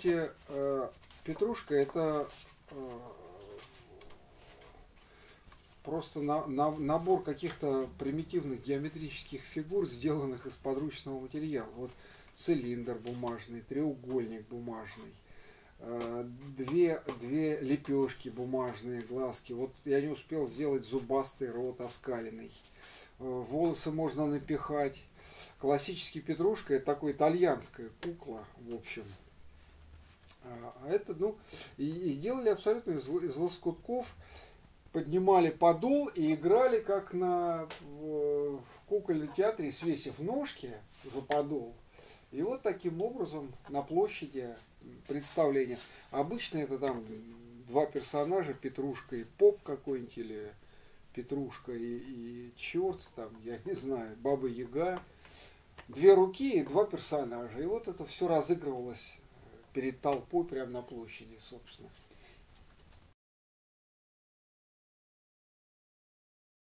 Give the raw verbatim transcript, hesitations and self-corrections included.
сути, э, Петрушка это э, просто на, на, набор каких-то примитивных геометрических фигур, сделанных из подручного материала. Вот цилиндр бумажный, треугольник бумажный, э, две, две лепешки бумажные, глазки. Вот я не успел сделать зубастый рот оскаленный. Э, волосы можно напихать. Классический Петрушка это такая итальянская кукла, в общем. А это, ну, и, и делали абсолютно из, из лоскутков, поднимали подол и играли как на в, в кукольном театре, свесив ножки за подол. И вот таким образом на площади представление. Обычно это там два персонажа, Петрушка и поп какой-нибудь, или Петрушка и, и черт, там, я не знаю, Баба Яга. Две руки и два персонажа. И вот это все разыгрывалось перед толпой прямо на площади, собственно.